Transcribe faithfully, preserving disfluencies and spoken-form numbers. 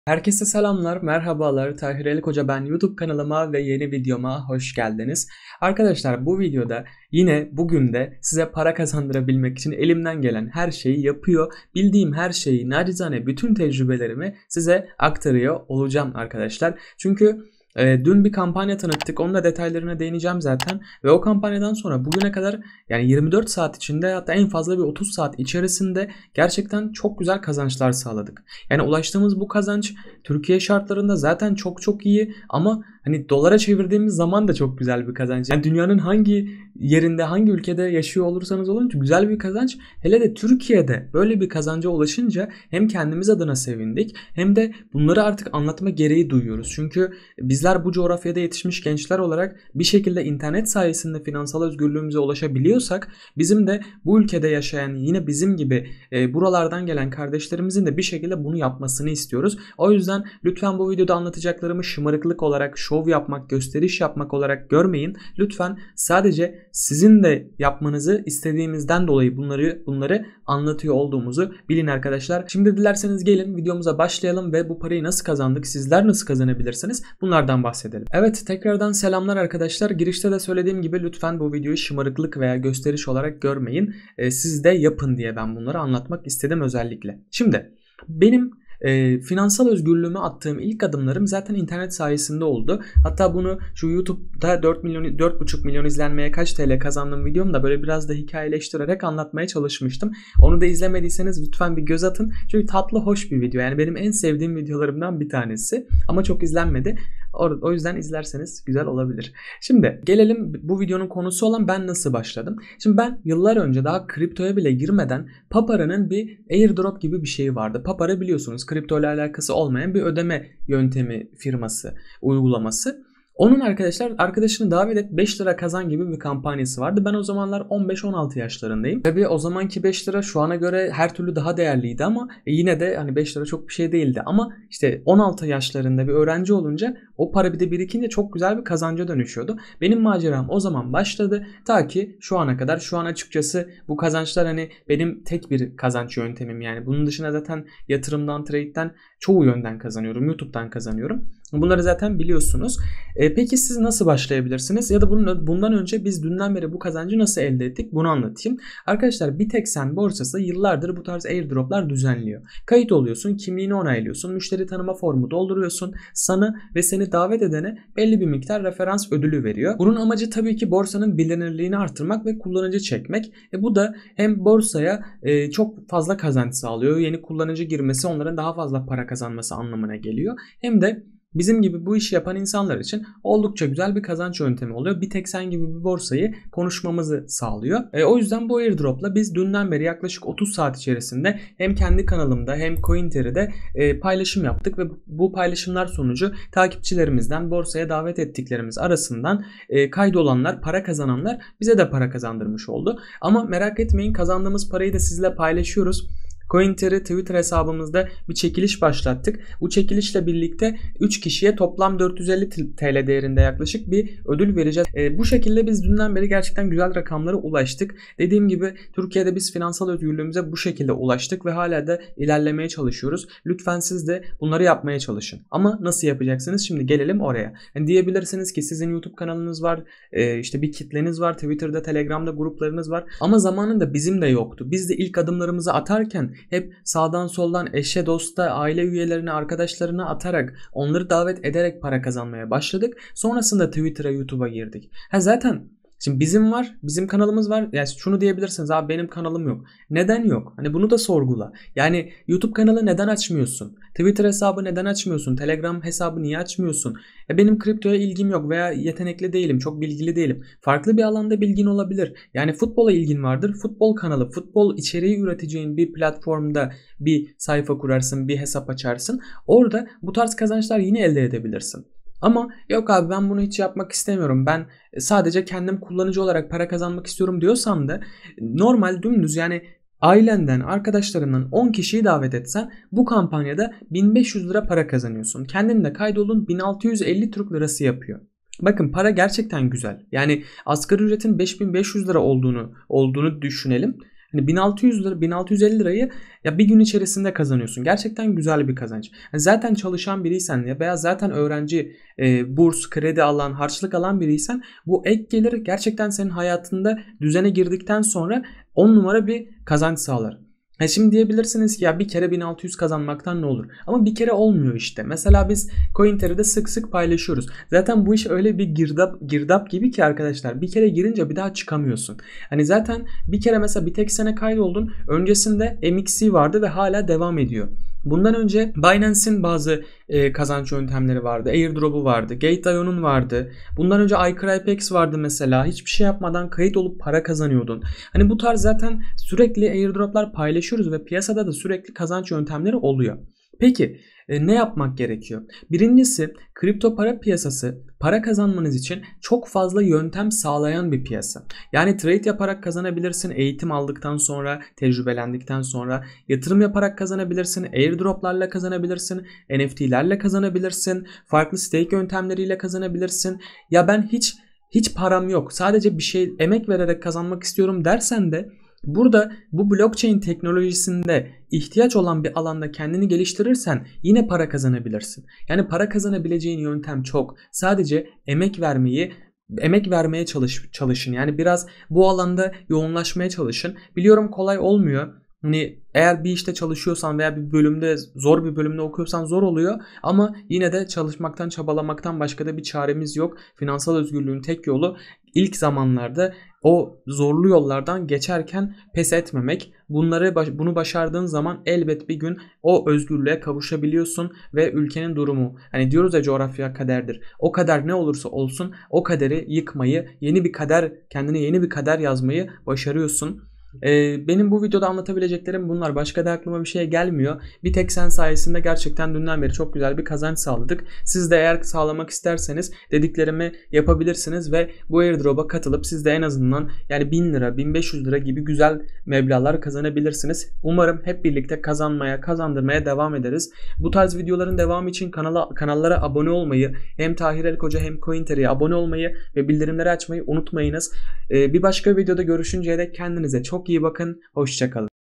Herkese selamlar, merhabalar. Tahir Ali Koca ben. YouTube kanalıma ve yeni videoma hoş geldiniz. Arkadaşlar bu videoda yine bugün de size para kazandırabilmek için elimden gelen her şeyi yapıyor. Bildiğim her şeyi, nacizane bütün tecrübelerimi size aktarıyor olacağım arkadaşlar. Çünkü E, dün bir kampanya tanıttık. Onun da detaylarına değineceğim zaten. Ve o kampanyadan sonra bugüne kadar yani yirmi dört saat içinde, hatta en fazla bir otuz saat içerisinde gerçekten çok güzel kazançlar sağladık. Yani ulaştığımız bu kazanç Türkiye şartlarında zaten çok çok iyi, ama hani dolara çevirdiğimiz zaman da çok güzel bir kazanç. Yani dünyanın hangi yerinde, hangi ülkede yaşıyor olursanız olun güzel bir kazanç. Hele de Türkiye'de böyle bir kazanca ulaşınca hem kendimiz adına sevindik, hem de bunları artık anlatma gereği duyuyoruz. Çünkü bizler bu coğrafyada yetişmiş gençler olarak bir şekilde internet sayesinde finansal özgürlüğümüze ulaşabiliyorsak, bizim de bu ülkede yaşayan yine bizim gibi e, buralardan gelen kardeşlerimizin de bir şekilde bunu yapmasını istiyoruz. O yüzden lütfen bu videoda anlatacaklarımı şımarıklık olarak, şov yapmak, gösteriş yapmak olarak görmeyin. Lütfen sadece sizin de yapmanızı istediğimizden dolayı bunları bunları anlatıyor olduğumuzu bilin arkadaşlar. Şimdi dilerseniz gelin videomuza başlayalım ve bu parayı nasıl kazandık, sizler nasıl kazanabilirsiniz, bunlardan bahsedelim. Evet, tekrardan selamlar arkadaşlar. Girişte de söylediğim gibi lütfen bu videoyu şımarıklık veya gösteriş olarak görmeyin. Ee, siz de yapın diye ben bunları anlatmak istedim özellikle. Şimdi benim E, finansal özgürlüğüme attığım ilk adımlarım zaten internet sayesinde oldu. Hatta bunu şu YouTube'da dört milyon, dört buçuk milyon izlenmeye kaç T L kazandığım videomda böyle biraz da hikayeleştirerek anlatmaya çalışmıştım. Onu da izlemediyseniz lütfen bir göz atın. Çünkü tatlı, hoş bir video. Yani benim en sevdiğim videolarımdan bir tanesi. Ama çok izlenmedi. O yüzden izlerseniz güzel olabilir. Şimdi gelelim bu videonun konusu olan ben nasıl başladım. Şimdi ben yıllar önce, daha kriptoya bile girmeden, Papara'nın bir airdrop gibi bir şeyi vardı. Papara biliyorsunuz kripto ile alakası olmayan bir ödeme yöntemi firması, uygulaması. Onun arkadaşlar arkadaşını davet et, beş lira kazan gibi bir kampanyası vardı. Ben o zamanlar on beş on altı yaşlarındayım. Tabii o zamanki beş lira şu ana göre her türlü daha değerliydi, ama yine de hani beş lira çok bir şey değildi. Ama işte on altı yaşlarında bir öğrenci olunca o para bir de birikince çok güzel bir kazanca dönüşüyordu. Benim maceram o zaman başladı. Ta ki şu ana kadar. Şu an açıkçası bu kazançlar hani benim tek bir kazanç yöntemim. Yani bunun dışında zaten yatırımdan, trade'den çoğu yönden kazanıyorum. YouTube'dan kazanıyorum. Bunları zaten biliyorsunuz. E, peki siz nasıl başlayabilirsiniz? Ya da bunun, bundan önce biz dünden beri bu kazancı nasıl elde ettik? Bunu anlatayım. Arkadaşlar Bitexen borsası yıllardır bu tarz airdroplar düzenliyor. Kayıt oluyorsun, kimliğini onaylıyorsun, müşteri tanıma formu dolduruyorsun. Sana ve seni davet edene belli bir miktar referans ödülü veriyor. Bunun amacı tabii ki borsanın bilinirliğini artırmak ve kullanıcı çekmek. E, bu da hem borsaya e, çok fazla kazanç sağlıyor. Yeni kullanıcı girmesi onların daha fazla para kazanması anlamına geliyor. Hem de bizim gibi bu işi yapan insanlar için oldukça güzel bir kazanç yöntemi oluyor. Bitexen gibi bir borsayı konuşmamızı sağlıyor. E, o yüzden bu airdropla biz dünden beri yaklaşık otuz saat içerisinde hem kendi kanalımda hem CoinTer'de e, paylaşım yaptık ve bu paylaşımlar sonucu takipçilerimizden borsaya davet ettiklerimiz arasından e, kaydolanlar, para kazananlar bize de para kazandırmış oldu. Ama merak etmeyin, kazandığımız parayı da sizle paylaşıyoruz. CoinTer'i Twitter hesabımızda bir çekiliş başlattık. Bu çekilişle birlikte üç kişiye toplam dört yüz elli T L değerinde yaklaşık bir ödül vereceğiz. E, bu şekilde biz dünden beri gerçekten güzel rakamlara ulaştık. Dediğim gibi Türkiye'de biz finansal özgürlüğümüze bu şekilde ulaştık ve hala da ilerlemeye çalışıyoruz. Lütfen siz de bunları yapmaya çalışın. Ama nasıl yapacaksınız? Şimdi gelelim oraya. Yani diyebilirsiniz ki sizin YouTube kanalınız var, e, işte bir kitleniz var, Twitter'da, Telegram'da gruplarınız var. Ama zamanında bizim de yoktu. Biz de ilk adımlarımızı atarken hep sağdan soldan eşe, dosta, aile üyelerine, arkadaşlarına atarak, onları davet ederek para kazanmaya başladık. Sonrasında Twitter'a, YouTube'a girdik. Ha zaten şimdi bizim var, bizim kanalımız var. Yani şunu diyebilirsiniz, abi benim kanalım yok. Neden yok? Hani bunu da sorgula. Yani YouTube kanalı neden açmıyorsun? Twitter hesabı neden açmıyorsun? Telegram hesabı niye açmıyorsun? E benim kriptoya ilgim yok veya yetenekli değilim, çok bilgili değilim. Farklı bir alanda bilgin olabilir. Yani futbola ilgin vardır. Futbol kanalı, futbol içeriği üreteceğin bir platformda bir sayfa kurarsın, bir hesap açarsın. Orada bu tarz kazançlar yine elde edebilirsin. Ama yok abi ben bunu hiç yapmak istemiyorum, ben sadece kendim kullanıcı olarak para kazanmak istiyorum diyorsan da normal dümdüz, yani ailenden, arkadaşlarından on kişiyi davet etsen bu kampanyada bin beş yüz lira para kazanıyorsun. Kendin de kaydolun, bin altı yüz elli Türk lirası yapıyor. Bakın para gerçekten güzel. Yani asgari ücretin beş bin beş yüz lira olduğunu olduğunu düşünelim. Hani bin altı yüz lira, bin altı yüz elli lirayı ya bir gün içerisinde kazanıyorsun. Gerçekten güzel bir kazanç. Yani zaten çalışan biriysen ya veya zaten öğrenci, e, burs, kredi alan, harçlık alan biriysen bu ek gelir gerçekten senin hayatında düzene girdikten sonra on numara bir kazanç sağlar. Ha şimdi diyebilirsiniz ki ya bir kere bin altı yüz kazanmaktan ne olur? Ama bir kere olmuyor işte. Mesela biz CoinTer'de sık sık paylaşıyoruz. Zaten bu iş öyle bir girdap, girdap gibi ki arkadaşlar. Bir kere girince bir daha çıkamıyorsun. Hani zaten bir kere mesela bir tek sene kaydoldun. Öncesinde M X C vardı ve hala devam ediyor. Bundan önce Binance'in bazı e, kazanç yöntemleri vardı. Airdrop'u vardı. Gate nokta io'nun vardı. Bundan önce iCrypex vardı mesela. Hiçbir şey yapmadan kayıt olup para kazanıyordun. Hani bu tarz zaten sürekli airdrop'lar paylaşıyoruz ve piyasada da sürekli kazanç yöntemleri oluyor. Peki e, ne yapmak gerekiyor? Birincisi, kripto para piyasası para kazanmanız için çok fazla yöntem sağlayan bir piyasa. Yani trade yaparak kazanabilirsin, eğitim aldıktan sonra, tecrübelendikten sonra, yatırım yaparak kazanabilirsin, airdroplarla kazanabilirsin, N F T'lerle kazanabilirsin, farklı stake yöntemleriyle kazanabilirsin. Ya ben hiç hiç param yok, sadece bir şey emek vererek kazanmak istiyorum dersen de burada bu blockchain teknolojisinde ihtiyaç olan bir alanda kendini geliştirirsen yine para kazanabilirsin. Yani para kazanabileceğin yöntem çok. Sadece emek vermeyi emek vermeye çalış, çalışın. Yani biraz bu alanda yoğunlaşmaya çalışın. Biliyorum kolay olmuyor. Hani eğer bir işte çalışıyorsan veya bir bölümde zor bir bölümde okuyorsan zor oluyor ama yine de çalışmaktan, çabalamaktan başka da bir çaremiz yok. Finansal özgürlüğün tek yolu ilk zamanlarda o zorlu yollardan geçerken pes etmemek. Bunları bunu başardığın zaman elbet bir gün o özgürlüğe kavuşabiliyorsun ve ülkenin durumu, hani diyoruz ya, coğrafya kaderdir. O kader ne olursa olsun o kaderi yıkmayı, yeni bir kader, kendine yeni bir kader yazmayı başarıyorsun. Ee, benim bu videoda anlatabileceklerim bunlar. Başka da aklıma bir şey gelmiyor. Bir tek sen sayesinde gerçekten dünden beri çok güzel bir kazanç sağladık. Siz de eğer sağlamak isterseniz dediklerimi yapabilirsiniz ve bu airdrop'a katılıp siz de en azından yani bin lira, bin beş yüz lira gibi güzel meblağlar kazanabilirsiniz. Umarım hep birlikte kazanmaya, kazandırmaya devam ederiz. Bu tarz videoların devamı için kanala, kanallara abone olmayı, hem Tahir El Koca hem CoinTer'e abone olmayı ve bildirimleri açmayı unutmayınız. Ee, bir başka videoda görüşünceye dek kendinize çok iyi bakın. Hoşça kalın.